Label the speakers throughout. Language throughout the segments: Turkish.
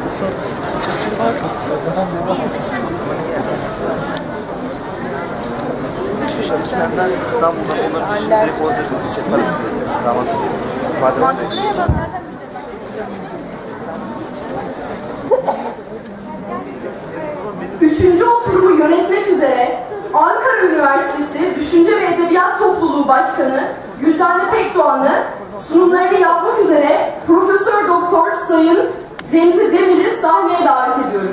Speaker 1: Senden İstanbul'da olabilir. Direkt orada çok parası
Speaker 2: Üçüncü oturumu yönetmek üzere Ankara Üniversitesi Düşünce ve Edebiyat Topluluğu Başkanı Güldane Pekdoğan'ı sunumlarını yapmak üzere Profesör Doktor Sayın Remzi Demir'i sahneye davet ediyorum.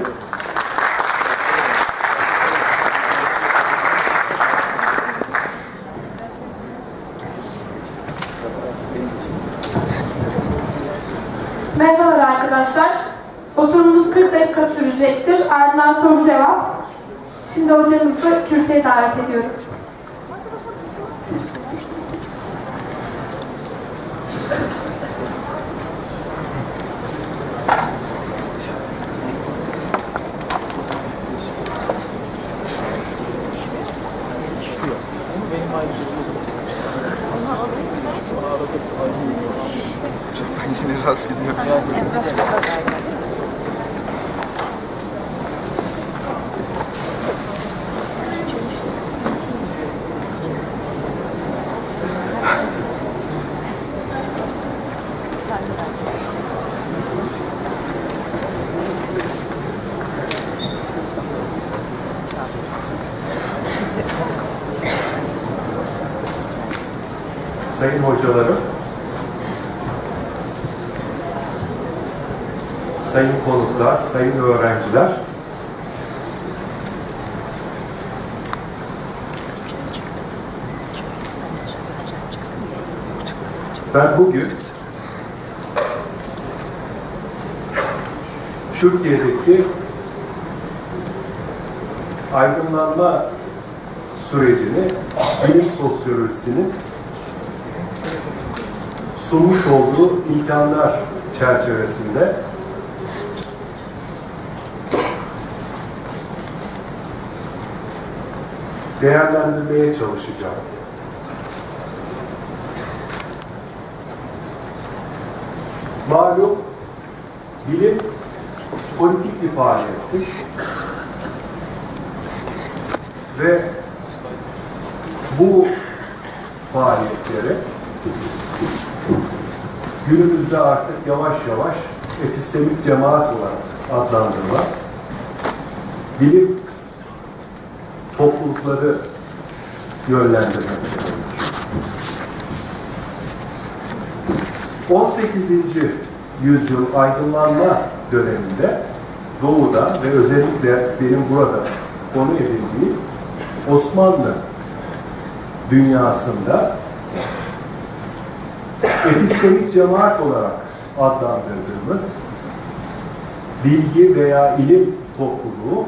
Speaker 3: Merhabalar arkadaşlar. Oturumumuz 40 dakika sürecektir. Ardından soru cevap. Şimdi hocamızı kürsüye davet ediyorum.
Speaker 1: Ben seni rahatsız ediyorum.
Speaker 4: Sayın hocalarım, sayın konuklar, sayın öğrenciler, ben bugün Türkiye'deki aydınlanma sürecini, bilim sosyolojisinin sunmuş olduğu imkanlar çerçevesinde değerlendirmeye çalışacağım. Malum bilim politik bir faaliyettir ve bu faaliyetleri günümüzde artık yavaş yavaş epistemik cemaat olarak adlandırılan bilim toplulukları yönlendirmek. 18. yüzyıl aydınlanma döneminde Doğu'da ve özellikle benim burada konu edindiğim Osmanlı dünyasında epistemik cemaat olarak adlandırdığımız bilgi veya ilim topluluğu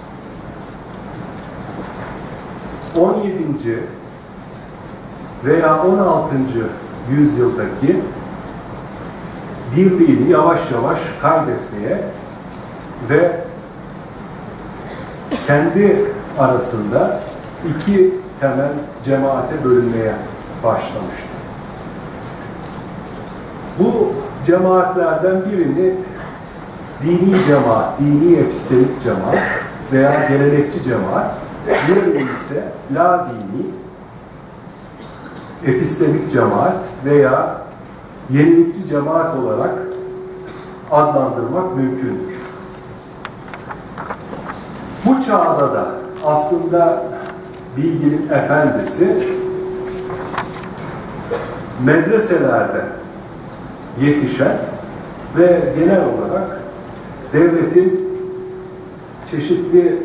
Speaker 4: 17. veya 16. yüzyıldaki birliğini yavaş yavaş kaybetmeye ve kendi arasında iki temel cemaate bölünmeye başlamıştı. Bu cemaatlerden birini dini cemaat, dini epistemik cemaat veya gelenekçi cemaat, diğerini ise la dini epistemik cemaat veya yenilikçi cemaat olarak adlandırmak mümkündür. Bu çağda da aslında bilginin efendisi medreselerde yetişen ve genel olarak devletin çeşitli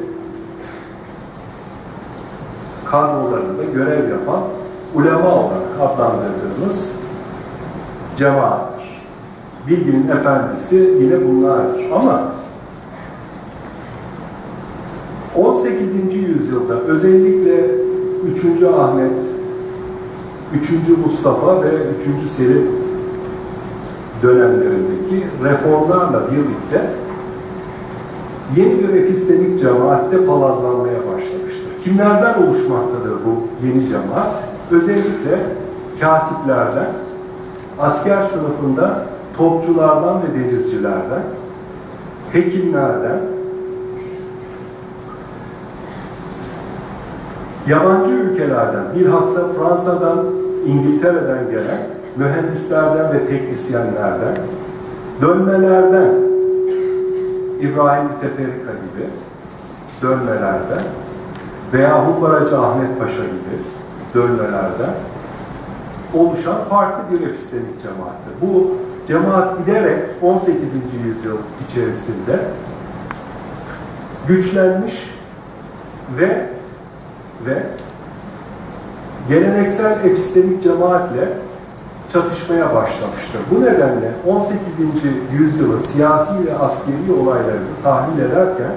Speaker 4: kadrolarında görev yapan ulema olarak adlandırdığımız cemaattir. Bilginin efendisi yine bunlardır. Ama 18. yüzyılda özellikle 3. Ahmet, 3. Mustafa ve 3. Selim dönemlerindeki reformlarla birlikte yeni bir epistemik cemaatte palazlanmaya başlamıştır. Kimlerden oluşmaktadır bu yeni cemaat? Özellikle katiplerden, asker sınıfında topçulardan ve denizcilerden, hekimlerden, yabancı ülkelerden, bilhassa Fransa'dan, İngiltere'den gelen mühendislerden ve teknisyenlerden, dönmelerden, İbrahim Müteferrika gibi dönmelerden veya Humbaracı Ahmet Paşa gibi dönmelerden oluşan farklı bir epistemik cemaattir. Bu cemaat giderek 18. yüzyıl içerisinde güçlenmiş ve geleneksel epistemik cemaatle çatışmaya başlamıştır. Bu nedenle 18. yüzyılın siyasi ve askeri olaylarını tahlil ederken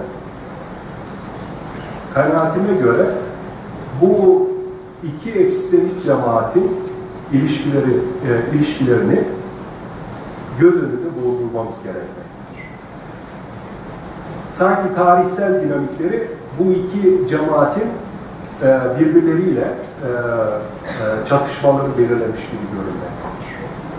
Speaker 4: kanaatime göre bu iki epistemik cemaatin ilişkilerini göz önünde bulundurmamız gerekmektedir. Sanki tarihsel dinamikleri bu iki cemaatin birbirleriyle çatışmaları belirlemiş gibi görünmektedir.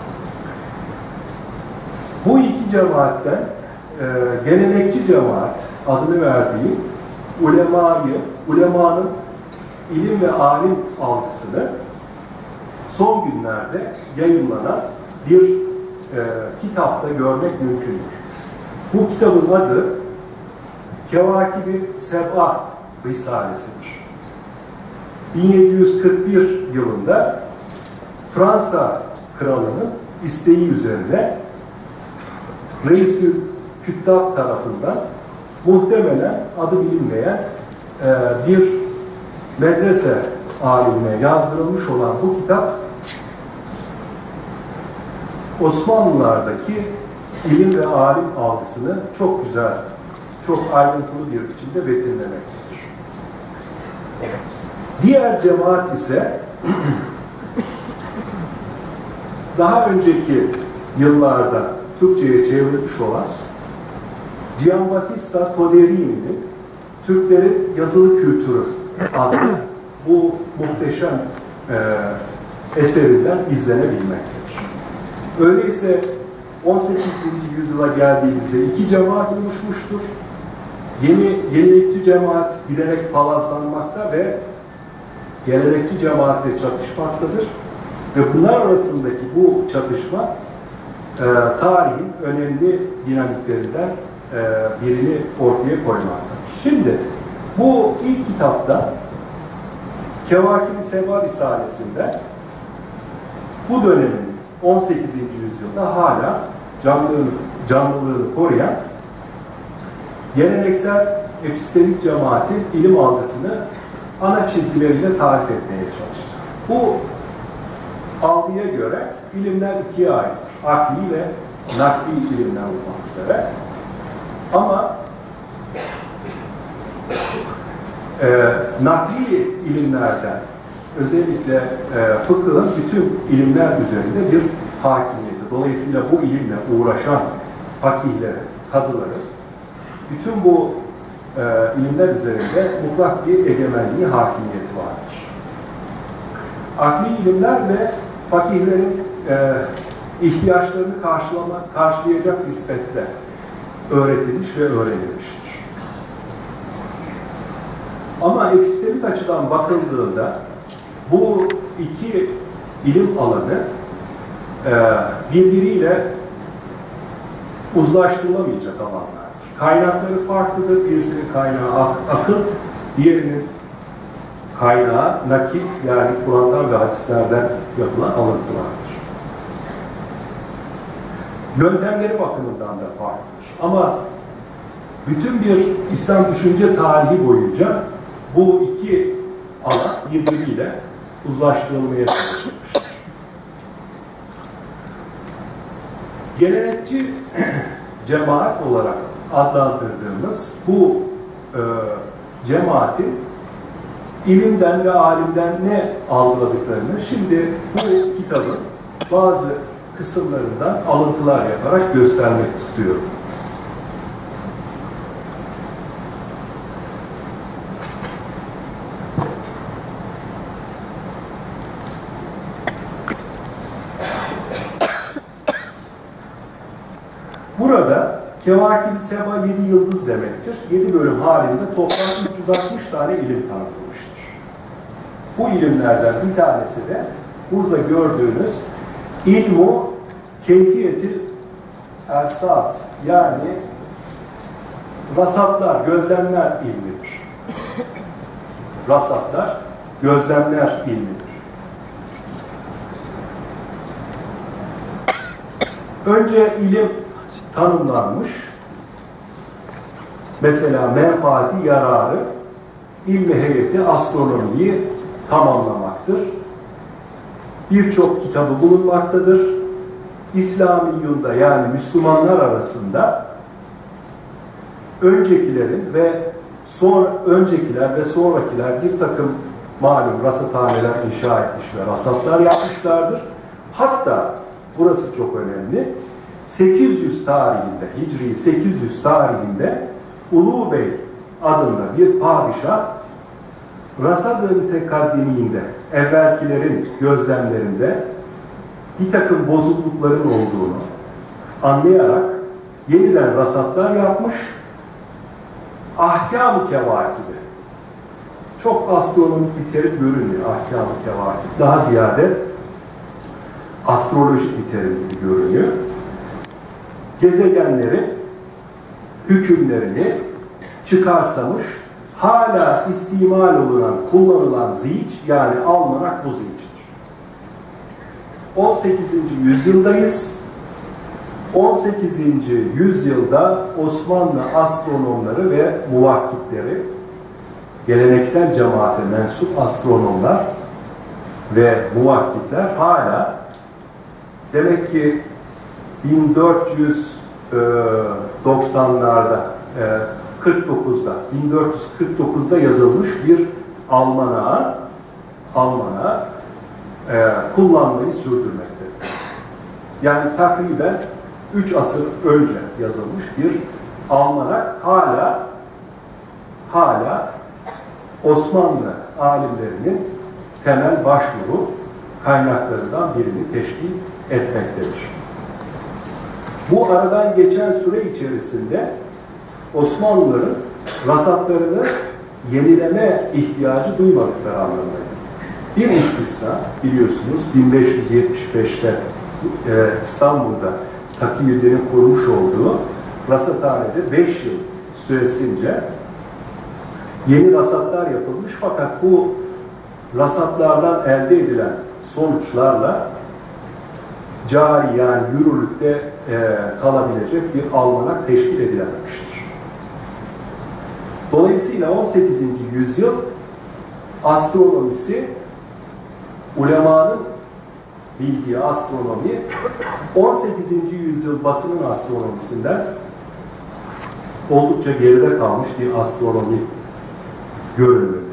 Speaker 4: Bu iki cemaatten gelenekçi cemaat adını verdiği ulemanın ilim ve alim algısını son günlerde yayınlanan bir kitapta görmek mümkündür. Bu kitabın adı Kevâkib-i Seb'a Risalesidir. 1741 yılında Fransa kralının isteği üzerine Reis-i Küttab tarafından muhtemelen adı bilinmeyen bir medrese alimine yazdırılmış olan bu kitap Osmanlılardaki ilim ve alim algısını çok güzel, çok ayrıntılı bir biçimde betimlemektedir. Diğer cemaat ise daha önceki yıllarda Türkçe'ye çevrilmiş olan Giambattista Toderi'nin Türklerin Yazılı Kültürü adlı bu muhteşem eserinden izlenebilmektedir. Öyleyse 18. yüzyıla geldiğimizde iki cemaat oluşmuştur. Yenilikçi cemaat giderek palazlanmakta ve gelenekçi cemaatle çatışmaktadır. Ve bunlar arasındaki bu çatışma tarihin önemli dinamiklerinden birini ortaya koymaktadır. Şimdi bu ilk kitapta Kevâkib-i Seb'a Risalesi'nde bu dönemin 18. yüzyılda hala canlılığını koruyan geleneksel epistemik cemaatin ilim algısını ana çizgileriyle tarif etmeye çalışır. Bu algıya göre ilimler ikiye ayrılır. Akli ve nakli ilimler olmak üzere. Ama nakli ilimlerden özellikle fıkhın bütün ilimler üzerinde bir hakimiyeti. Dolayısıyla bu ilimle uğraşan fakihlerin, kadıların bütün bu ilimler üzerinde mutlak bir egemenliği, hakimiyeti vardır. Akli ilimler ve fakihlerin ihtiyaçlarını karşılayacak nispette öğretilmiş ve öğrenilmiştir. Ama epistemik açıdan bakıldığında bu iki ilim alanı birbiriyle uzlaştırılamayacak alanlardır. Kaynakları farklıdır. Birisinin kaynağı akıl, diğerinin kaynağı nakil, yani Kur'an'dan ve hadislerden yapılan alıntılardır. Yöntemleri bakımından da farklıdır. Ama bütün bir İslam düşünce tarihi boyunca bu iki alan birbiriyle uzlaştırılmaya çalışılmıştır. Gelenekçi cemaat olarak adlandırdığımız bu cemaatin ilimden ve alimden ne algıladıklarını şimdi bu kitabın bazı kısımlarından alıntılar yaparak göstermek istiyorum. Burada Kevâkib-i Seba 7 yıldız demektir. 7 bölüm halinde toplam 360 tane ilim tanıtılmıştır. Bu ilimlerden bir tanesi de burada gördüğünüz ilmu keyfiyeti ersat, yani rasatlar, gözlemler ilmidir. Rasatlar, gözlemler ilmidir. Önce ilim tanımlanmış. Mesela menfaati, yararı, ilmi heyeti astronomiyi tamamlamaktır. Birçok kitabı bulunmaktadır. İslamiyunda, yani Müslümanlar arasında öncekiler ve sonrakiler bir takım malum rasathaneler inşa etmiş ve rasatlar yapmışlardır. Hatta burası çok önemli. 800 tarihinde, Hicri 800 tarihinde Ulu Bey adında bir padişah Rasad-ı Mütekaddiminde, evvelkilerin gözlemlerinde bir takım bozuklukların olduğunu anlayarak yeniden rasatlar yapmış. Ahkâm-ı Kevâkib'i, çok astronomik bir terim görünmüyor Ahkâm-ı Kevâkib, daha ziyade astrolojik bir terim gibi görünüyor. Gezegenlerin hükümlerini çıkarsamış, hala istimal olunan, kullanılan zihiç, yani almanak bu zihiçtir. 18. yüzyıldayız. 18. yüzyılda Osmanlı astronomları ve muvakkitleri, geleneksel cemaate mensup astronomlar ve muvakkitler hala demek ki 1490'larda 1449'da yazılmış bir almanağı kullanmayı sürdürmektedir. Yani takriben 3 asır önce yazılmış bir almanak hala Osmanlı alimlerinin temel başvuru kaynaklarından birini teşkil etmektedir. Bu aradan geçen süre içerisinde Osmanlıların rasatlarını yenileme ihtiyacı duymadıkları anlamına gelir. Bir istisna, biliyorsunuz 1575'te İstanbul'da Takiyüddin'in kurmuş olduğu rasathanede 5 yıl süresince yeni rasatlar yapılmış, fakat bu rasatlardan elde edilen sonuçlarla cari, yani yürürlükte kalabilecek bir almanak teşkil edilememiştir. Dolayısıyla 18. yüzyıl astronomisi, ulemanın bildiği astronomi 18. yüzyıl Batı'nın astronomisinden oldukça geride kalmış bir astronomi görünümündedir.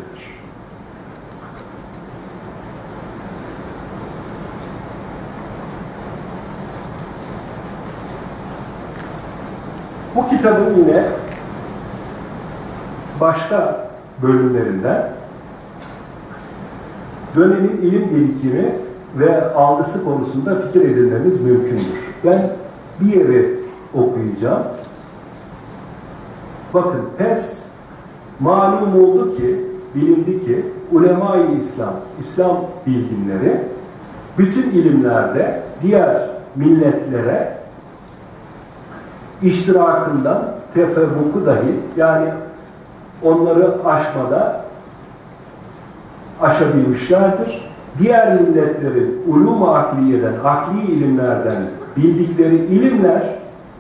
Speaker 4: Bu kitabın yine başka bölümlerinden dönemin ilim birikimi ve algısı konusunda fikir edinmemiz mümkündür. Ben bir yeri okuyacağım. Bakın, pes malum oldu ki, bilindi ki ulema-i İslam bilginleri bütün ilimlerde diğer milletlere iştirakından tefevvuku dahi, yani onları aşabilmişlerdir. Diğer milletlerin ulûm-u akliyeden, akli ilimlerden bildikleri ilimler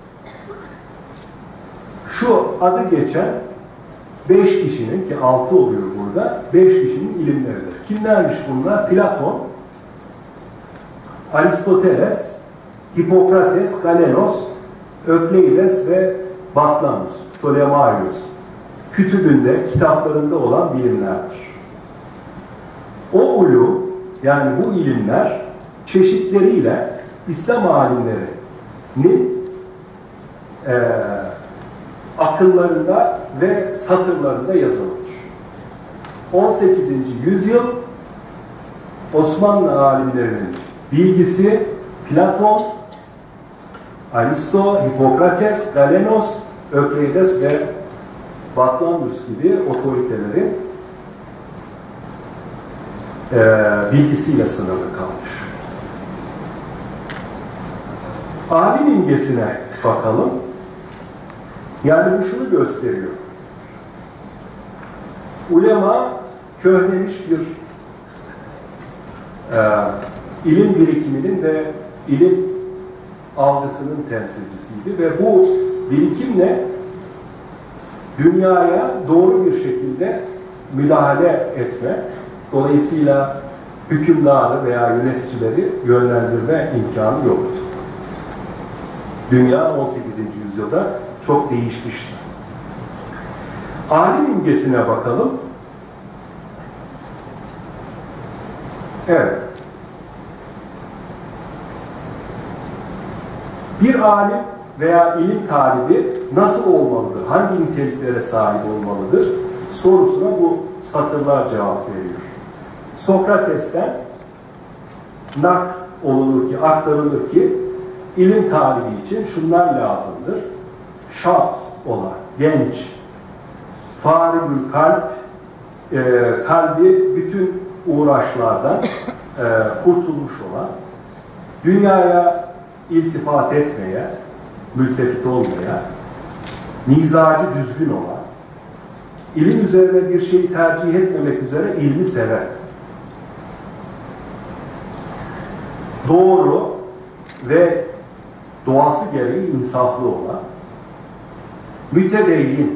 Speaker 4: şu adı geçen 5 kişinin, ki 6 oluyor burada, 5 kişinin ilimleridir. Kimlermiş bunlar? Platon, Aristoteles, Hipokrates, Galenos, Ökleides ve Batlamyus, Ptolemaios kütübünde, kitaplarında olan bilimlerdir. O ulûm, yani bu ilimler çeşitleriyle İslam alimlerinin akıllarında ve satırlarında yazılıdır. 18. yüzyıl Osmanlı alimlerinin bilgisi Platon, Aristo, Hipokrates, Galenos, Ökleides ve Batlamyus gibi otoritelerin bilgisiyle sınırlı kalmış. Alim imgesine bakalım. Yani bu şunu gösteriyor. Ulema köhnemiş bir ilim birikiminin ve ilim algısının temsilcisiydi ve bu birikimle dünyaya doğru bir şekilde müdahale etme, dolayısıyla hükümdarı veya yöneticileri yönlendirme imkanı yoktu. Dünya 18. yüzyılda çok değişmişti. Alim imgesine bakalım. Evet. Bir alim veya ilim talibi nasıl olmalıdır? Hangi niteliklere sahip olmalıdır? Sorusuna bu satırlar cevap veriyor. Sokrates'ten aktarılır ki ilim talibi için şunlar lazımdır. Şab olan, genç, farigül kalp, kalbi bütün uğraşlardan kurtulmuş olan, dünyaya iltifat etmeye, mültefit olmaya, mizacı düzgün olan, ilim üzerine bir şeyi tercih etmemek üzere ilmi sever. Doğru ve doğası gereği insaflı olan, mütedeyyin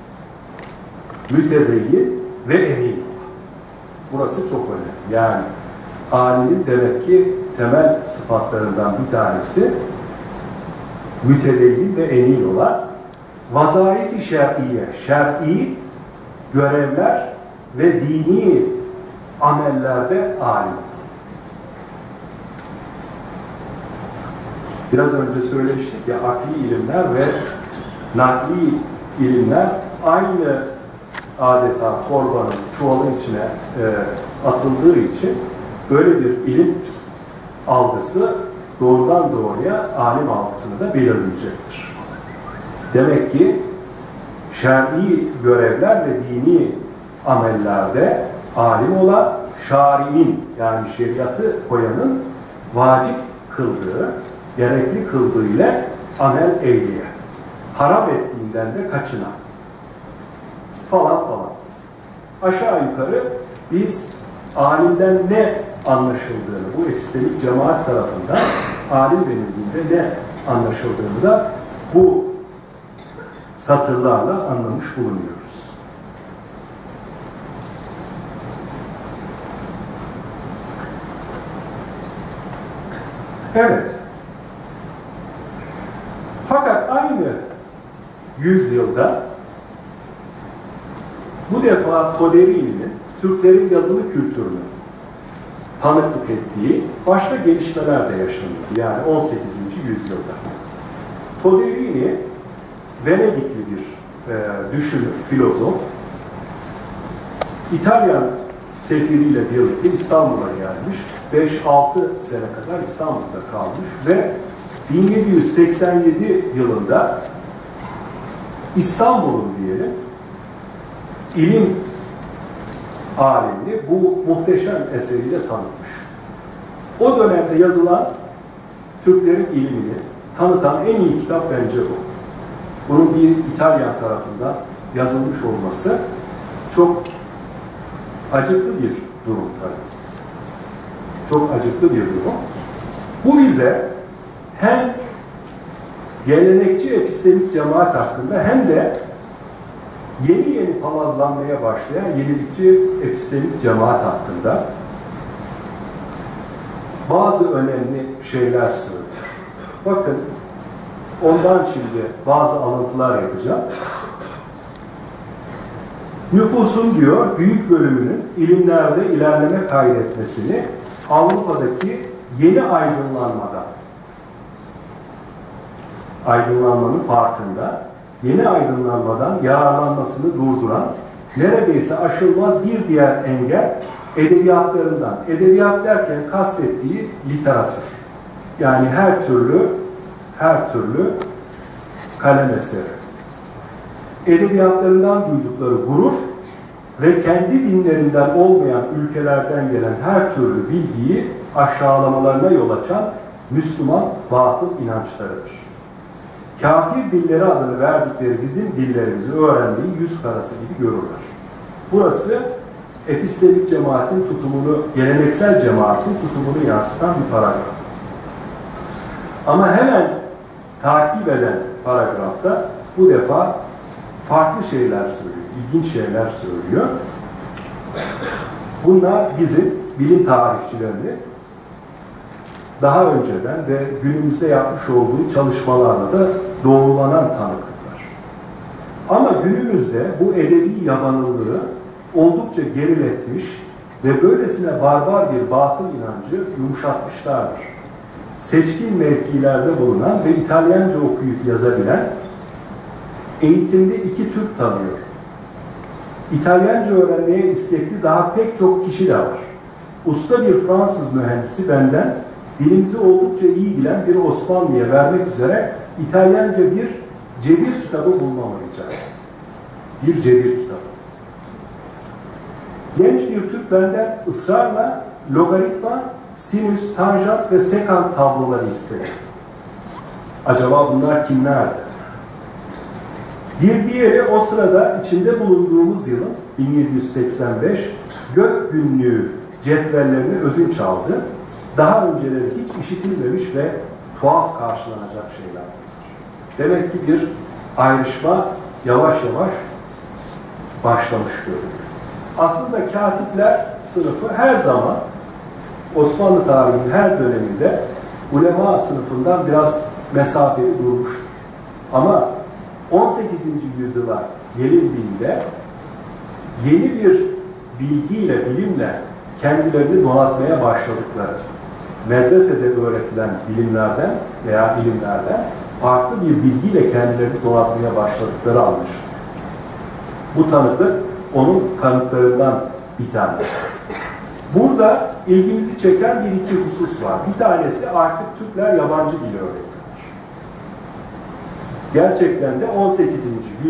Speaker 4: ve emin. Burası çok önemli. Yani alimin demek ki temel sıfatlarından bir tanesi mütedeyyin ve emin olan, vazaifi şer'iye, şer'i görevler ve dini amellerde alim. Biraz önce söylemiştik ya, akli ilimler ve nakli ilimler aynı adeta torbanın, çuvalın içine atıldığı için böyle bir ilim algısı doğrudan doğruya alim algısını da belirleyecektir. Demek ki şer'i görevler ve dini amellerde alim olan, şari'in yani şeriatı koyanın vacip kıldığı, gerekli kıldığı ile amel eyleye, haram ettiğinden de kaçınan falan. Aşağı yukarı biz alimden ne anlaşıldığını, bu epistemik cemaat tarafından alim denildiğinde ne anlaşıldığını da bu satırlarla anlamış bulunuyoruz. Evet. Fakat aynı yüzyılda bu defa Toderi'nin Türklerin yazılı kültürünü tanıklık ettiği başka gelişmeler de yaşanıyor. Yani 18. yüzyılda. Toderi Venedikli bir düşünür, filozof. İtalyan sefiriyle birlikte İstanbul'a gelmiş. 5-6 sene kadar İstanbul'da kalmış ve 1787 yılında İstanbul'un diyelim ilim alemini bu muhteşem eseriyle tanıtmış. O dönemde yazılan Türklerin ilimini tanıtan en iyi kitap bence bu. Bunun bir İtalyan tarafından yazılmış olması çok acıklı bir durum tabii. Çok acıklı bir durum. Bu bize hem gelenekçi epistemik cemaat hakkında hem de yeni palazlanmaya başlayan yenilikçi epistemik cemaat hakkında bazı önemli şeyler söylüyor. Bakın, ondan şimdi bazı alıntılar yapacağım. Nüfusun diyor, büyük bölümünün ilimlerde ilerleme kaydetmesini Avrupa'daki yeni aydınlanmanın farkında, yeni aydınlanmadan yararlanmasını durduran, neredeyse aşılmaz bir diğer engel edebiyatlarından. Edebiyat derken kastettiği literatür. Yani her türlü her türlü kalem eseri. Edebiyatlarından duydukları gurur ve kendi dinlerinden olmayan ülkelerden gelen her türlü bilgiyi aşağılamalarına yol açan Müslüman batıl inançlarıdır. Kafir dilleri adını verdikleri bizim dillerimizi öğrendiği yüz karası gibi görürler. Burası epistemik cemaatin tutumunu, geleneksel cemaatin tutumunu yansıtan bir paragraf. Ama hemen takip eden paragrafta bu defa farklı şeyler söylüyor, ilginç şeyler söylüyor. Bunlar bizim bilim tarihçilerini daha önceden ve günümüzde yapmış olduğu çalışmalarla da doğrulanan tanıklıklar. Ama günümüzde bu edebi yabanıllığı oldukça geriletmiş ve böylesine barbar bir batıl inancı yumuşatmışlardır. Seçkin mevkilerde bulunan ve İtalyanca okuyup yazabilen, eğitimde 2 Türk tanıyor. İtalyanca öğrenmeye istekli daha pek çok kişi de var. Usta bir Fransız mühendisi benden dilimizi oldukça iyi bilen bir Osmanlı'ya vermek üzere İtalyanca bir cebir kitabı bulmamı rica etti. Bir cebir kitabı. Genç bir Türk benden ısrarla logaritma, sinüs, tanjant ve sekant tabloları istedi. Acaba bunlar kimlerdi? Bir diğeri o sırada içinde bulunduğumuz yılın 1785 gök günlüğü cetvellerini ödünç aldı. Daha önceleri hiç işitilmemiş ve tuhaf karşılanacak şeyler. Demek ki bir ayrışma yavaş yavaş başlamış görünüyor. Aslında katipler sınıfı her zaman Osmanlı tarihinin her döneminde ulema sınıfından biraz mesafeli durmuştur. Ama 18. yüzyıla gelindiğinde yeni bir bilgiyle, bilimle kendilerini donatmaya başladıkları, medresede öğretilen bilimlerden veya ilimlerden farklı bir bilgiyle kendilerini donatmaya başladıkları anlaşılıyor. Bu tanıklık onun kanıtlarından bir tanesi. Burada ilgimizi çeken bir iki husus var. Bir tanesi artık Türkler yabancı dil öğreniyorlar. Gerçekten de 18.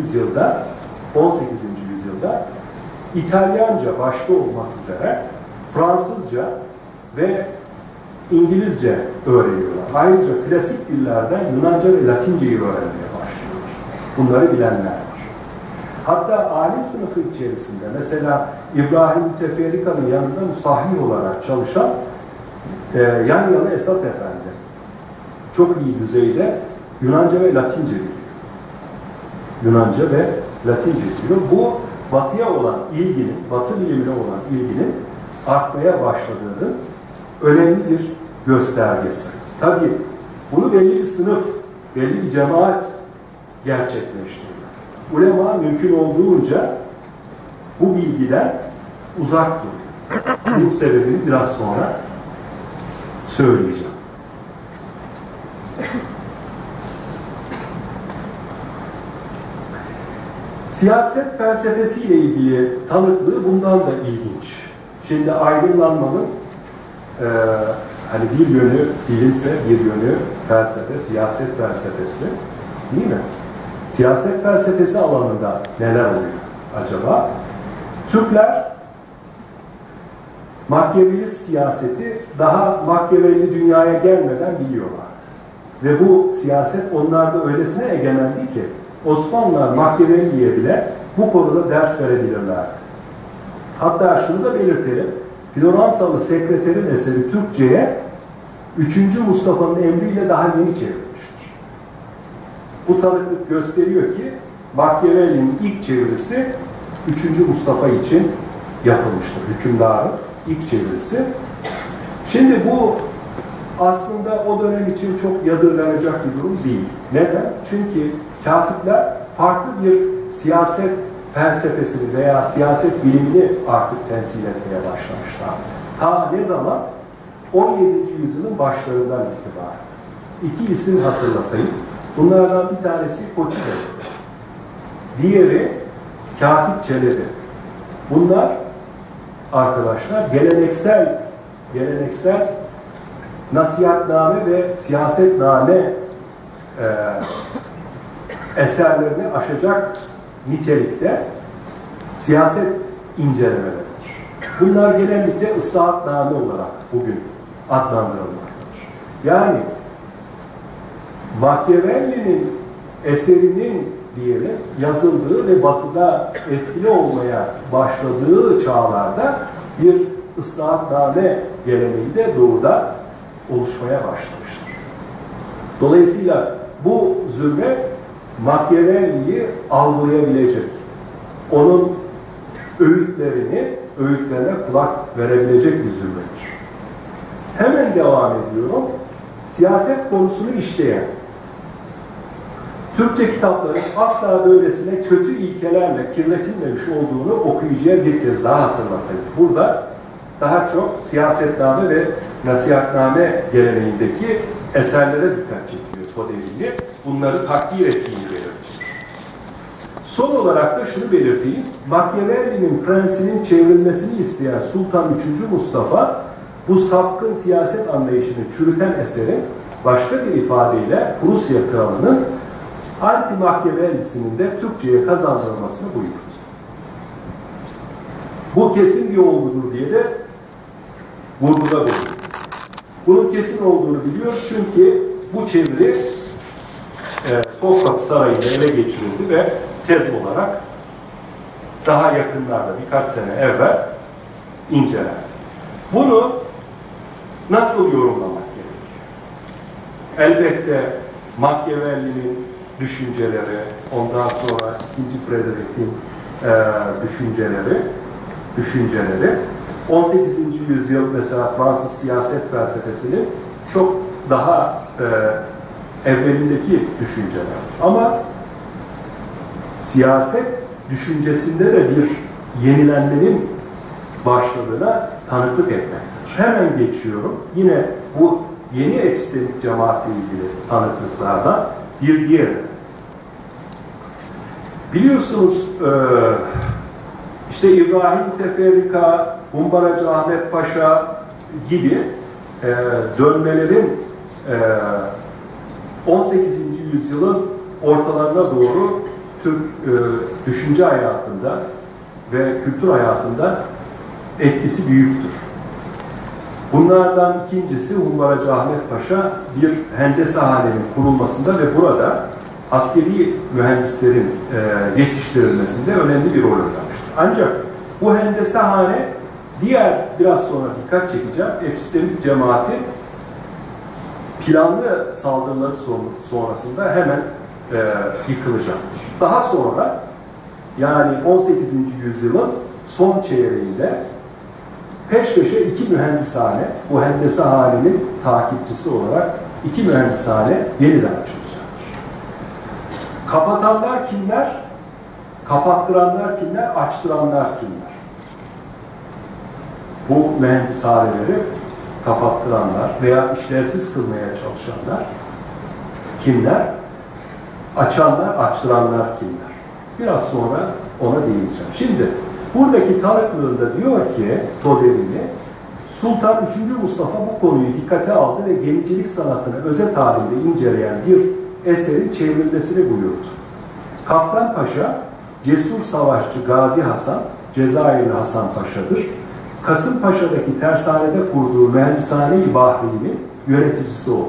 Speaker 4: yüzyılda İtalyanca başta olmak üzere Fransızca ve İngilizce öğreniyorlar. Ayrıca klasik dillerden Yunanca ve Latinceyi öğrenmeye başlıyorlar. Bunları bilenler var. Hatta alim sınıfı içerisinde mesela İbrahim Müteferrika'nın yanında musahhih olarak çalışan yan yana Esat Efendi çok iyi düzeyde Yunanca ve Latince biliyor. Yunanca ve Latince biliyor. Bu batıya olan ilginin, batı bilimine olan ilginin artmaya başladığının önemli bir göstergesi. Tabii bunu belli bir sınıf, belli bir cemaat gerçekleştiriyor. Ulema mümkün olduğunca bu bilgiden uzak duruyor. Bunun sebebini biraz sonra söyleyeceğim. Siyaset felsefesiyle ilgili tanıklığı bundan da ilginç. Şimdi aydınlanmanın hani bir yönü bilimse bir yönü felsefe, siyaset felsefesi değil mi? Siyaset felsefesi alanında neler oluyor acaba? Türkler Machiavellist siyaseti daha Machiavelli dünyaya gelmeden biliyorlardı. Ve bu siyaset onlarda öylesine egemendi ki Osmanlılar Machiavelli'ye bile bu konuda ders verebilirlerdi. Hatta şunu da belirtelim, Floransalı sekreterin eseri Türkçe'ye 3. Mustafa'nın emriyle daha yeni çevrilmiştir. Bu tanıklık gösteriyor ki Machiavelli'nin ilk çevirisi 3. Mustafa için yapılmıştır. Hükümdarın ilk çevirisi. Şimdi bu aslında o dönem için çok yadırganacak bir durum değil. Neden? Çünkü katipler farklı bir siyaset felsefesini veya siyaset bilimini artık temsil etmeye başlamışlar. Ta ne zaman? 17. yüzyılın başlarından itibaren. İki isim hatırlatayım. Bunlardan bir tanesi Koçi Bey. Diğeri Katip Çelebi. Bunlar arkadaşlar geleneksel nasihatname ve siyasetname eserlerini aşacak nitelikte siyaset incelemeleridir. Bunlar genellikle ıslahatname olarak bugün adlandırılmaktadır. Yani Machiavelli'nin eserinin diyelim yazıldığı ve Batı'da etkili olmaya başladığı çağlarda bir ıslahatname geleneği de Doğu'da oluşmaya başlamıştır. Dolayısıyla bu zümre Machiavelli'yi algılayabilecek, onun öğütlerine kulak verebilecek bir zümredir. Hemen devam ediyorum. Siyaset konusunu işleyen, Türkçe kitapların asla böylesine kötü ilkelerle kirletilmemiş olduğunu okuyucuya bir kez daha hatırlatayım. Burada daha çok siyasetname ve nasihatname geleneğindeki eserlere dikkat çekiyor Toderilli. Bunları takdir ettiğini belirtiyor. Son olarak da şunu belirteyim. Machiavelli'nin prensinin çevrilmesini isteyen Sultan 3. Mustafa bu sapkın siyaset anlayışını çürüten eserin başka bir ifadeyle Prusya kralının anti-Machiavelli'sinin de Türkçe'ye kazandırılmasını buyurdu. Bu kesin bir olgudur diye de vurguda bulundu. Bunun kesin olduğunu biliyoruz çünkü bu çeviri Topkapı Sarayı'nda ele geçirildi ve tez olarak daha yakınlarda birkaç sene evvel incelendi. Bunu nasıl yorumlamak gerekiyor? Elbette Machiavelli'nin düşünceleri, ondan sonra 2. Frederick'in düşünceleri 18. yüzyıl mesela Fransız siyaset felsefesinin çok daha evvelindeki düşünceler. Ama siyaset düşüncesinde de bir yenilenmenin başladığına tanıklık etmektedir. Hemen geçiyorum. Yine bu yeni epistemik cemaatle ilgili tanıklıklardan bir diğeri. Biliyorsunuz işte İbrahim Teferrika, Humbaracı Ahmet Paşa gibi dönmelerin 18. yüzyılın ortalarına doğru Türk düşünce hayatında ve kültür hayatında etkisi büyüktür. Bunlardan ikincisi Humbaracı Ahmet Paşa bir hendesehanenin kurulmasında ve burada askeri mühendislerin yetiştirilmesinde önemli bir rol oynamıştır. Ancak bu hendesehane biraz sonra dikkat çekeceğim, epistemik cemaatin planlı saldırıları sonrasında hemen yıkılacaktır. Daha sonra yani 18. yüzyılın son çeyreğinde peş peşe 2 mühendishane, bu hendesehanenin takipçisi olarak 2 mühendishane yeniden açılacaktır. Kapatanlar kimler? Kapattıranlar kimler? Açtıranlar kimler? Bu mühendishaneleri kapattıranlar veya işlevsiz kılmaya çalışanlar kimler? Açanlar, açtıranlar kimler? Biraz sonra ona değineceğim. Şimdi buradaki tanıklığında diyor ki Toderilli, Sultan 3. Mustafa bu konuyu dikkate aldı ve gemicilik sanatını özet halinde inceleyen bir eserin çevrilmesini buyurdu. Kaptan Paşa, cesur savaşçı Gazi Hasan, Cezayirli Hasan Paşa'dır. Kasımpaşa'daki tersanede kurduğu Mühendishane-i Bahri'nin yöneticisi oldu.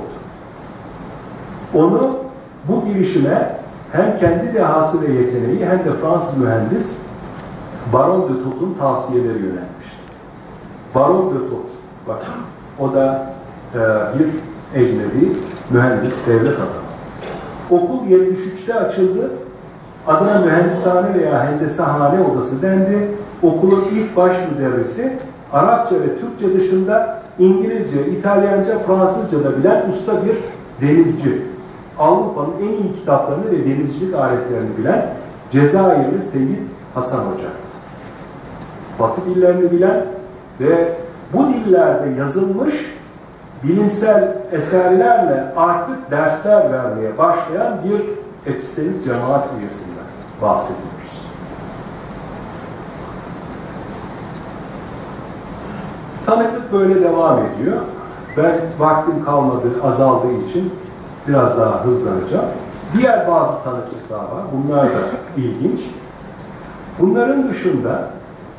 Speaker 4: Onu bu girişime hem kendi dehası ve yeteneği hem de Fransız mühendis Baron de Tot'un tavsiyeleri yönelmişti. Baron de Tot, bakın o da bir ecnebi mühendis, devlet adamı. Okul 73'te açıldı. Adına mühendishane veya hendesehane odası dendi. Okulun ilk baş müderrisi Arapça ve Türkçe dışında İngilizce, İtalyanca, Fransızca da bilen usta bir denizci. Avrupa'nın en iyi kitaplarını ve denizcilik aletlerini bilen Cezayirli Seyyid Hasan Hoca'ydı. Batı dillerini bilen ve bu dillerde yazılmış bilimsel eserlerle artık dersler vermeye başlayan bir epistemik cemaat üyesinden bahsediyoruz. Tanıklık böyle devam ediyor. Ben vaktim kalmadı, azaldığı için biraz daha hızlanacağım. Diğer bazı tanıklıklar var. Bunlar da ilginç. Bunların dışında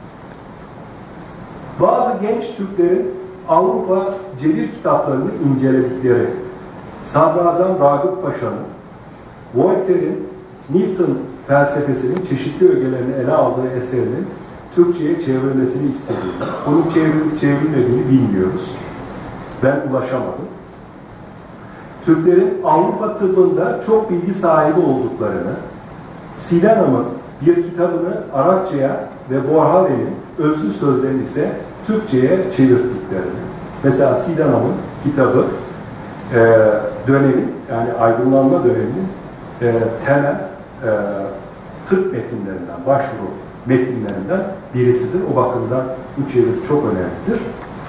Speaker 4: bazı genç Türklerin Avrupa cebir kitaplarını inceledikleri, Sadrazam Ragıp Paşa'nın, Voltaire'in Newton felsefesinin çeşitli ögelerini ele aldığı eserinin Türkçe'ye çevrilmesini istediğini, onun çevrilmediğini bilmiyoruz. Ben ulaşamadım. Türklerin Avrupa tıbbında çok bilgi sahibi olduklarını, Sidenham'ın bir kitabını Arapçaya ve Borhave'nin özlü sözlerini ise Türkçe'ye çevirdiklerini. Mesela Sidenham'ın kitabı dönemin, yani aydınlanma döneminin temel tıp metinlerinden, başvuru metinlerinden birisidir. O bakımdan bu çeviri çok önemlidir.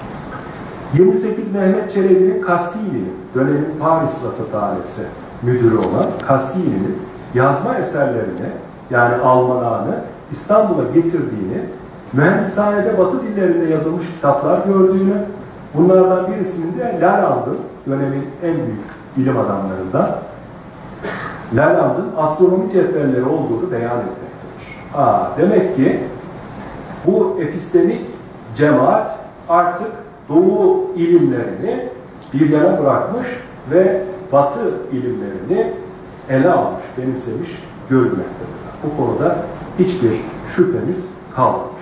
Speaker 4: 28 Mehmet Çelebi'nin Cassini'nin, dönemin Paris Rasathanesi müdürü olan Cassini'nin yazma eserlerini, yani almanağını İstanbul'a getirdiğini, mühendishanede Batı dillerinde yazılmış kitaplar gördüğünü, bunlardan birisinin de Laland'ın, dönemin en büyük bilim adamlarından, Laland'ın astronomi cetvelleri olduğunu beyan etmektedir. Demek ki bu epistemik cemaat artık Doğu ilimlerini bir yana bırakmış ve Batı ilimlerini ele almış, benimsemiş görülmektedir. Bu konuda hiçbir şüphemiz kalmamıştır.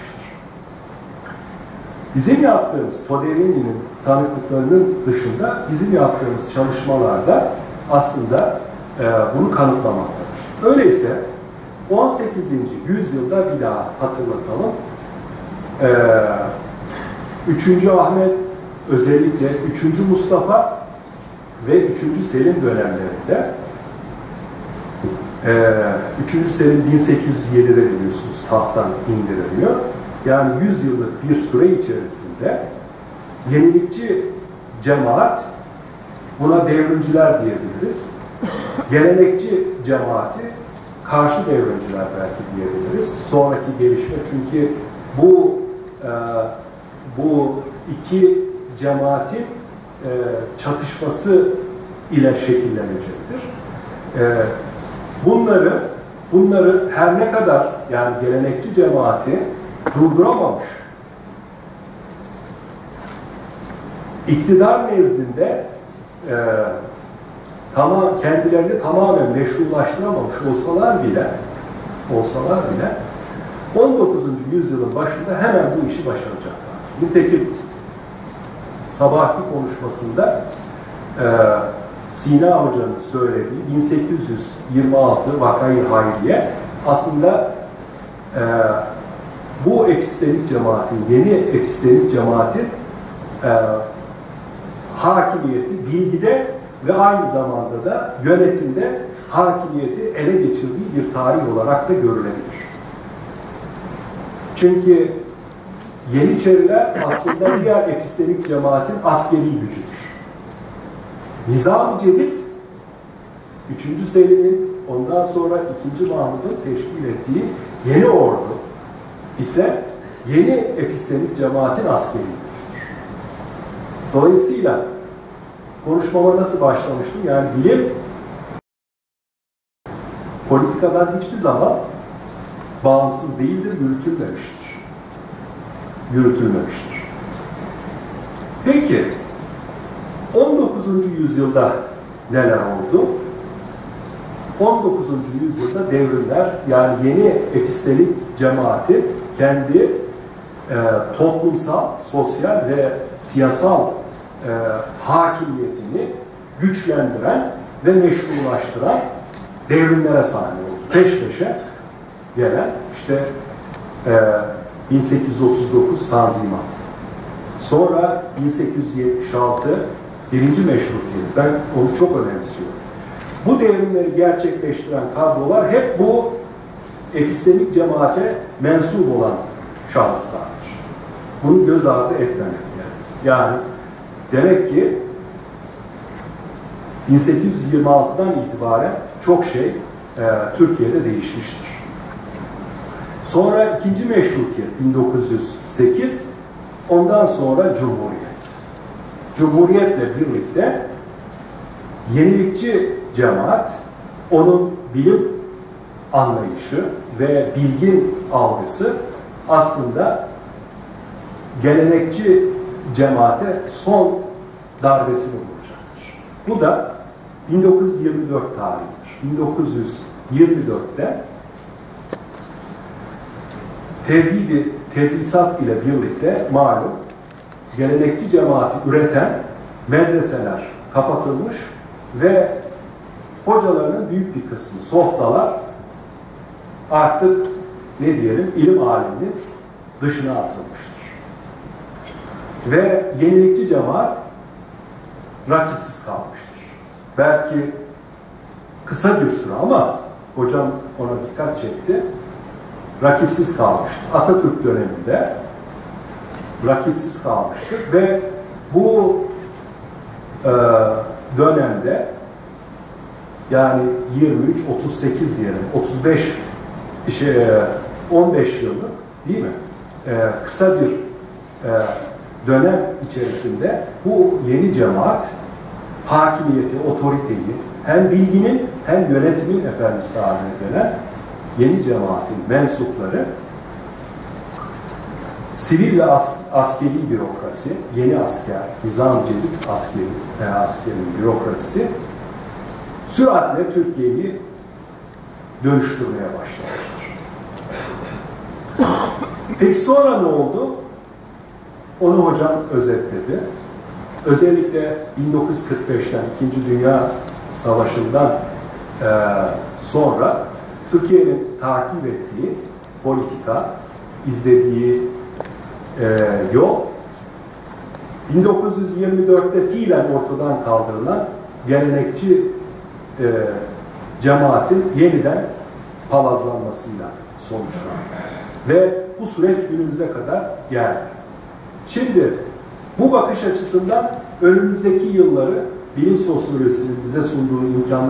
Speaker 4: Bizim yaptığımız, Toderini tanıklıklarının dışında bizim yaptığımız çalışmalarda aslında bunu kanıtlamaktadır. Öyleyse 18. yüzyılda bir daha hatırlatalım. 3. Ahmet, özellikle 3. Mustafa ve 3. Selim dönemlerinde 3. Selim 1807'de biliyorsunuz tahttan indiriliyor. Yani 100 yıllık bir süre içerisinde yenilikçi cemaat, buna devrimciler diyebiliriz, gelenekçi cemaati karşı devrimciler belki diyebiliriz. Sonraki gelişme, çünkü bu iki cemaatin çatışması ile şekillenecektir. Bunları her ne kadar, yani gelenekçi cemaati durduramamış, iktidar nezdinde kendilerini tamamen meşrulaştıramamış olsalar bile 19. yüzyılın başında hemen bu işi başaracaklar. Nitekim sabahki konuşmasında Sina Hoca'nın söylediği 1826 Vakayı Hayriye aslında bu epistemik cemaatin, yeni epistemik cemaatin hakimiyeti bilgide ve aynı zamanda da yönetimde hakimiyeti ele geçirdiği bir tarih olarak da görülebilir. Çünkü Yeniçeriler aslında diğer epistemik cemaatin askeri gücüdür. Nizam-ı Cedid, 3. Selim'in, ondan sonra 2. Mahmud'un teşkil ettiği yeni ordu ise yeni epistemik cemaatin askeri gücüdür. Dolayısıyla konuşmama nasıl başlamıştım? Yani bilim politikadan hiçbir zaman bağımsız değildir, yürütülmemiştir. Peki, 19. yüzyılda neler oldu? 19. yüzyılda devrimler, yani yeni epistemik cemaati kendi toplumsal, sosyal ve siyasal hakimiyetini güçlendiren ve meşrulaştıran devrimlere sahne oldu. Peş peşe gelen işte 1839 Tanzimat. Sonra 1876 birinci Meşrutiyet. Ben onu çok önemsiyorum. Bu devrimleri gerçekleştiren kadrolar hep bu epistemik cemaate mensup olan şahıslardır. Bunu göz ardı etmemek yani. Demek ki 1826'dan itibaren çok şey Türkiye'de değişmiştir. Sonra 2. Meşrutiyet 1908, ondan sonra Cumhuriyet. Cumhuriyetle birlikte Yenilikçi cemaat, onun bilim anlayışı ve bilgin algısı aslında gelenekçi cemaate son darbesini vuracaktır. Bu da 1924 tarihidir. 1924'te tedrisat ile birlikte malum gelenekçi cemaati üreten medreseler kapatılmış ve hocalarının büyük bir kısmı, softalar artık ne diyelim ilim aleminin dışına atılmıştır. Ve yenilikçi cemaat rakipsiz kalmıştır. Belki kısa bir süre ama hocam ona dikkat çekti. Rakipsiz kalmıştır. Atatürk döneminde rakipsiz kalmıştır ve bu dönemde yani 23, 38 diyelim, 15 yıllık değil mi? Kısa bir dönem içerisinde bu yeni cemaat hakimiyeti, otoriteyi hem bilginin hem yönetimin efendisi haline gelen yeni cemaatin mensupları sivil ve askeri bürokrasi, yeni asker, nizam-cedid askerin bürokrasisi süratle Türkiye'yi dönüştürmeye başlamışlar. Peki sonra ne oldu? Onu hocam özetledi. Özellikle 1945'ten, İkinci Dünya Savaşı'ndan sonra Türkiye'nin takip ettiği politika, izlediği yol 1924'te fiilen ortadan kaldırılan gelenekçi cemaatin yeniden palazlanmasıyla sonuçlandı. Ve bu süreç günümüze kadar geldi. Şimdi bu bakış açısından önümüzdeki yılları bilim sosyolojisinin bize sunduğu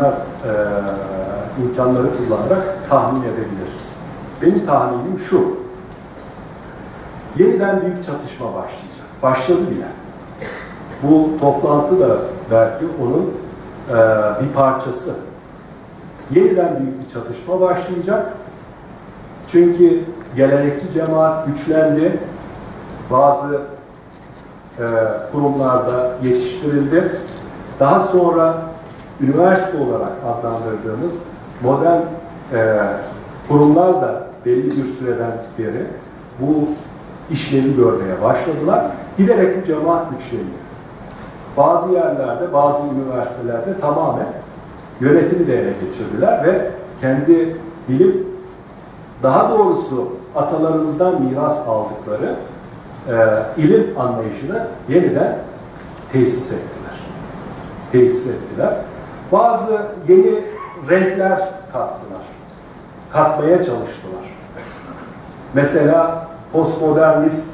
Speaker 4: imkanları kullanarak tahmin edebiliriz. Benim tahminim şu: yeniden büyük çatışma başlayacak. Başladı bile. Bu toplantı da belki onun bir parçası. Yeniden büyük bir çatışma başlayacak. Çünkü gelenekçi cemaat güçlendi. Bazı kurumlarda yetiştirildi. Daha sonra üniversite olarak adlandırdığımız modern kurumlar da belli bir süreden beri bu işlevi görmeye başladılar. Giderek bu cemaat güçleniyor. Bazı yerlerde, bazı üniversitelerde tamamen yönetimi de ele geçirdiler ve kendi bilim, daha doğrusu atalarımızdan miras aldıkları ilim anlayışını yeniden tesis ettiler. Bazı yeni renkler kattılar. Katmaya çalıştılar. Mesela postmodernist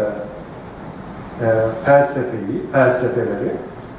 Speaker 4: felsefeleri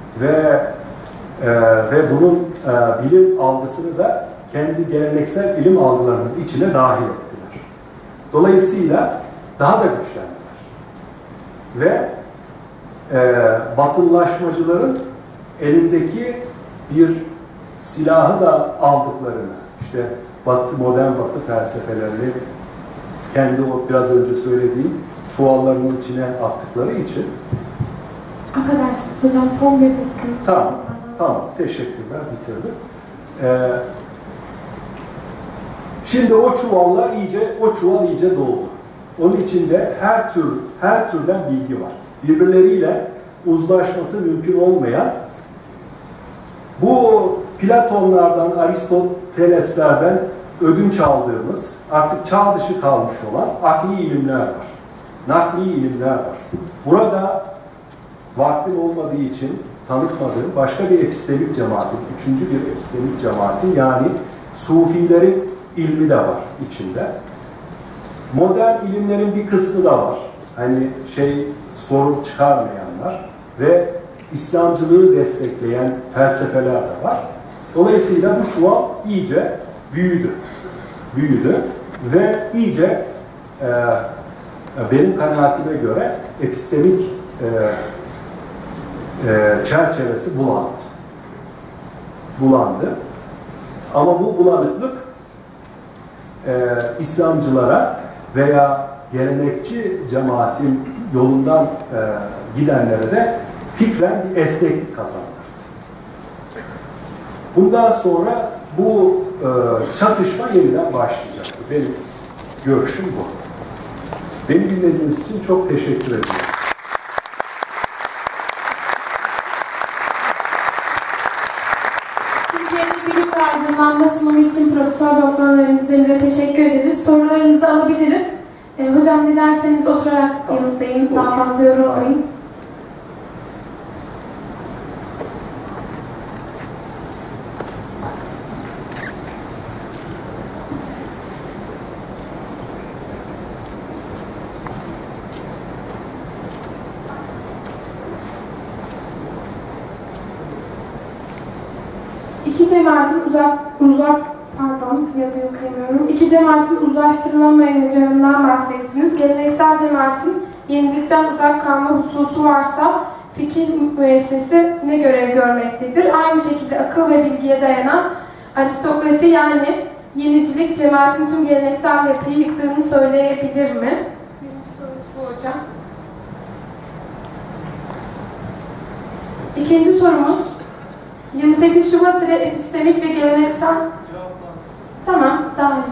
Speaker 4: ve bunun bilim algısını da kendi geleneksel ilim algılarının içine dahil ettiler. Dolayısıyla daha da güçlendiler. Ve batılılaşmacıların elindeki bir silahı da aldıklarını, işte modern batı felsefelerini kendi o biraz önce söylediğim çuvallarının içine attıkları için.
Speaker 3: Affedersiniz hocam, son bir dakika.
Speaker 4: Tamam. Teşekkürler. Bitirdim. Şimdi o çuval iyice doldu. Onun içinde her türden bilgi var. Birbirleriyle uzlaşması mümkün olmayan, bu Platonlardan, Aristoteleslerden ödünç aldığımız, artık çağ dışı kalmış olan akli ilimler var. Nakli ilimler var. Burada vaktim olmadığı için tanıtmadığım başka bir epistemik cemaatin, üçüncü bir epistemik cemaatin, yani Sufilerin ilmi de var içinde. Modern ilimlerin bir kısmı da var. Hani sorun çıkarmayanlar ve İslamcılığı destekleyen felsefeler de var. Dolayısıyla bu çuval iyice büyüdü ve iyice benim kanaatime göre epistemik çerçevesi bulandı. bulandı. Ama bu bulanıklık İslamcılara veya gelenekçi cemaatin yolundan gidenlere de fikren bir esneklik kazandırdı. Bundan sonra bu çatışma yeniden başlayacaktır. Benim görüşüm bu. Beni dinlediğiniz için çok teşekkür ederim.
Speaker 3: Türkiye'nin bilim ve aydınlanma sunumu için Profesör Doktor Remzi Demir'e teşekkür ederiz. Sorularınızı alabiliriz. Hocam dilerseniz oturarak yanıtlayın. Daha fazla yorulmayın. İki cemaatin uzlaştırılamayacağından bahsettiniz. Geleneksel cemaatin yenilikten uzak kalma hususu varsa fikir müessesesi ne görev görmektedir? Aynı şekilde akıl ve bilgiye dayanan aristokrasi yani yenicilik cemaatin tüm geleneksel yapıyı yıktığını söyleyebilir mi? Birinci sorumuz bu hocam. İkinci sorumuz 28 Şubat ile epistemik ve geleneksel... Tamam, daha iyi.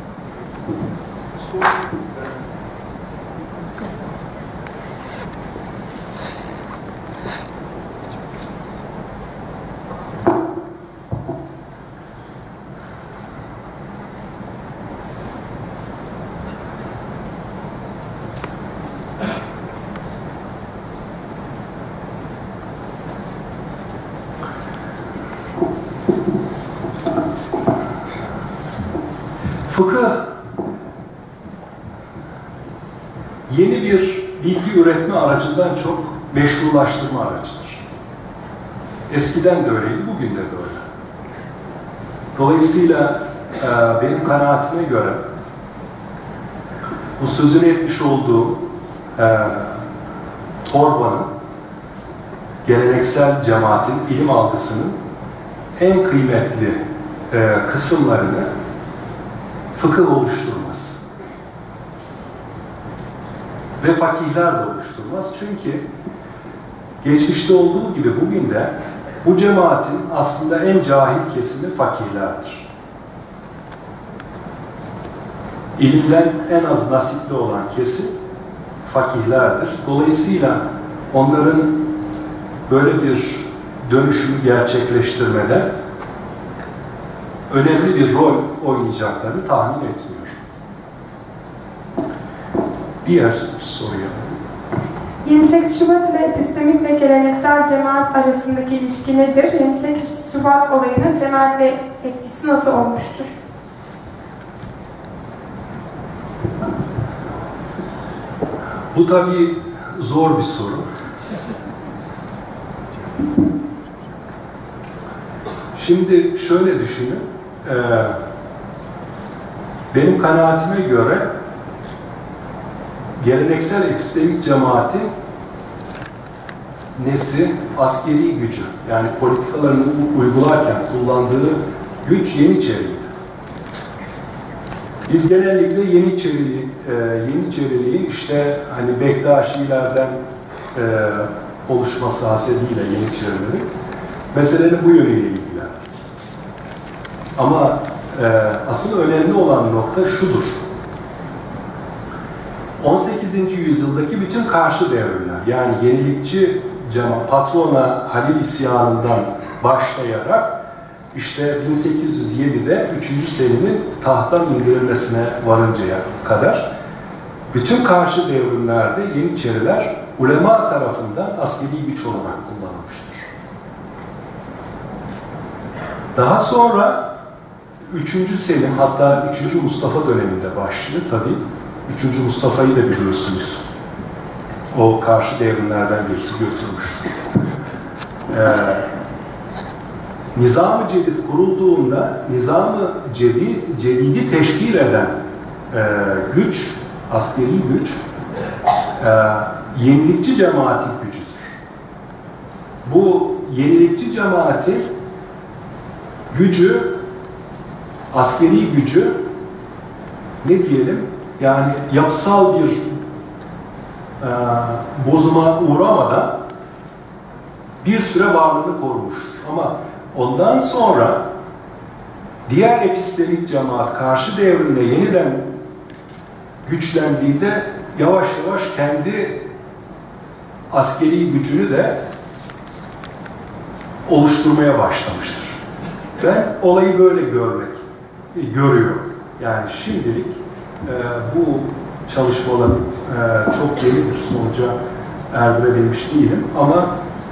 Speaker 4: Fıkıh yeni bir bilgi üretme aracından çok meşrulaştırma aracıdır. Eskiden de öyleydi, bugün de böyle. Dolayısıyla benim kanaatime göre bu sözünü etmiş olduğum torbanın geleneksel cemaatin ilim algısının en kıymetli kısımlarını fıkıh oluşturmaz. Ve fakihler de oluşturmaz. Çünkü geçmişte olduğu gibi bugün de bu cemaatin aslında en cahil kesimi fakihlerdir. İlimden en az nasipli olan kesim fakihlerdir. Dolayısıyla onların böyle bir dönüşümü gerçekleştirmede önemli bir rol oynayacaklarını tahmin etmiyorum. Diğer soruya.
Speaker 3: 28 Şubat ile epistemik ve geleneksel cemaat arasındaki ilişki nedir? 28 Şubat olayının cemaatle etkisi nasıl olmuştur?
Speaker 4: Bu tabii zor bir soru. Şimdi şöyle düşünün. Benim kanaatime göre geleneksel epistemik cemaatin nesi? Askeri gücü. Yani politikalarını uygularken kullandığı güç Yeniçeriydi. Biz genellikle Yeniçeriliğin işte hani Bektaşilerden oluşması hasebiyle Yeniçerilerin meselenin bu yönüyle ilgilendik. Ama asıl önemli olan nokta şudur. 18. yüzyıldaki bütün karşı devrimler, yani yenilikçi patrona Halil isyanından başlayarak işte 1807'de 3. Selim'in tahttan indirilmesine varıncaya kadar bütün karşı devrimlerde Yeniçeriler ulema tarafından askeri güç olarak kullanılmıştır. Daha sonra 3. Selim, hatta 3. Mustafa döneminde başlıyor tabii. 3. Mustafa'yı da biliyorsunuz. O karşı devrimlerden birisi götürmüştür. Nizam-ı Cedid kurulduğunda Nizam-ı Cedid'i teşkil eden güç, askeri güç, yenilikçi cemaatin gücüdür. Bu yenilikçi cemaati gücü, askeri gücü ne diyelim, yani yapısal bir bozuma uğramadan bir süre varlığını korumuştur. Ama ondan sonra diğer epistemik cemaat karşı devrimle yeniden güçlendiğinde yavaş yavaş kendi askeri gücünü de oluşturmaya başlamıştır. Ben olayı böyle görüyorum. Yani şimdilik bu çalışmaların çok yeni bir sonuca erdirebilmiş değilim ama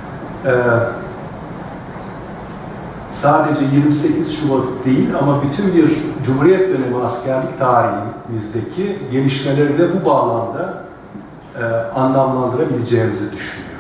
Speaker 4: sadece 28 Şubat değil ama bütün bir Cumhuriyet dönemi askerlik tarihimizdeki gelişmeleri de bu bağlamda anlamlandırabileceğimizi düşünüyorum.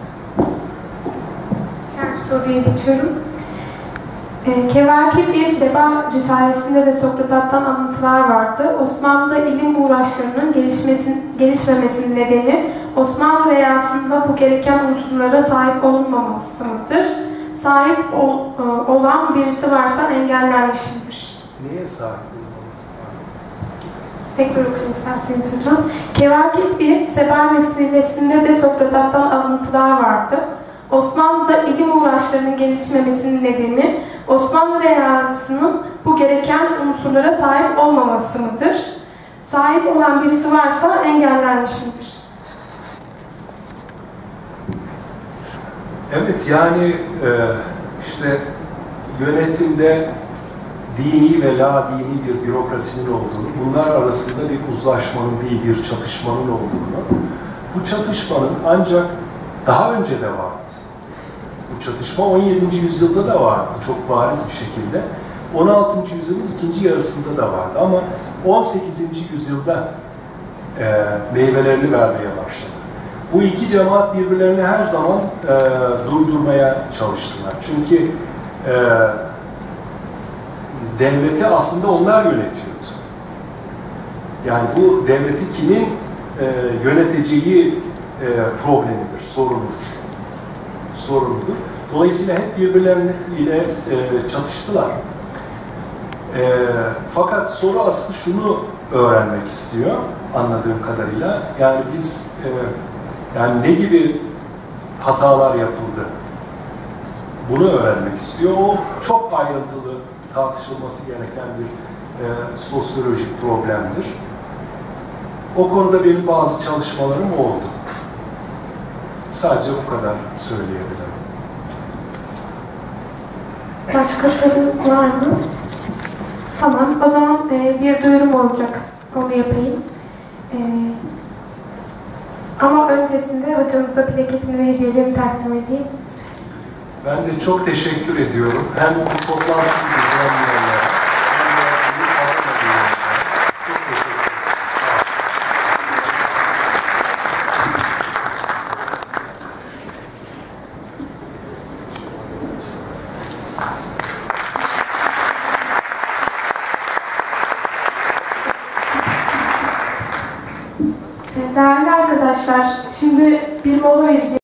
Speaker 3: Diğer soruya geçiyorum. Kevakib-i Seba Risalesi'nde de Sokrat'tan anlatılar vardı. Osmanlı'da ilim uğraşlarının gelişmemesinin nedeni Osmanlı reyasında bu gereken unsurlara sahip olunmaması mıdır? Sahip olan birisi varsa engellenmiş midir?
Speaker 4: Neye sahip olunmaması?
Speaker 3: Tekrar okuyayım isterseniz hocam. Kevakib-i Seba Risalesi'nde de Sokrat'tan alıntılar vardı. Osmanlı'da ilim uğraşlarının gelişmemesinin nedeni Osmanlı reyasının bu gereken unsurlara sahip olmaması mıdır? Sahip olan birisi varsa engellenmiş midir?
Speaker 4: Evet, yani işte yönetimde dini ve la dini bir bürokrasinin olduğunu, bunlar arasında bir uzlaşmanın değil, bir çatışmanın olduğunu, bu çatışmanın ancak daha önce de vardı. Bu çatışma 17. yüzyılda da vardı, çok bariz bir şekilde. 16. yüzyılın ikinci yarısında da vardı ama 18. yüzyılda meyvelerini vermeye başladı. Bu iki cemaat birbirlerini her zaman durdurmaya çalıştılar. Çünkü devleti aslında onlar yönetiyordu. Yani bu devleti kimin yöneteceği problemidir, sorunudur. Dolayısıyla hep birbirleriyle çatıştılar. Fakat soru aslı şunu öğrenmek istiyor anladığım kadarıyla. Yani biz yani ne gibi hatalar yapıldı? Bunu öğrenmek istiyor. O çok ayrıntılı tartışılması gereken bir sosyolojik problemdir. O konuda benim bazı çalışmalarım oldu. Sadece bu kadar söyleyebilirim.
Speaker 3: Başka soru var mı? Tamam, o zaman bir duyurum olacak. Onu yapayım. Ama öncesinde hocamıza plaketini ve hediyelerini takdim edeyim.
Speaker 4: Ben de çok teşekkür ediyorum. Hem bu toplantıyı düzenleyenlere, hem de bizi sağlamadığınızda. Çok teşekkür ederim.
Speaker 3: Değerli arkadaşlar, şimdi bir mola vereceğiz.